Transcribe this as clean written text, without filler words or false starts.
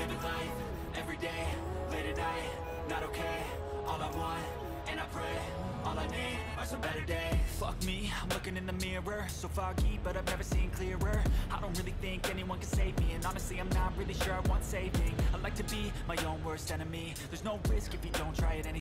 living life, everyday, late at night, not okay. All I want, and I pray, all I need are some better days. Fuck me, I'm looking in the mirror, so foggy, but I've never seen clearer. I don't really think anyone can save me, and honestly I'm not really sure I want saving. I like to be my own worst enemy. There's no risk if you don't try it.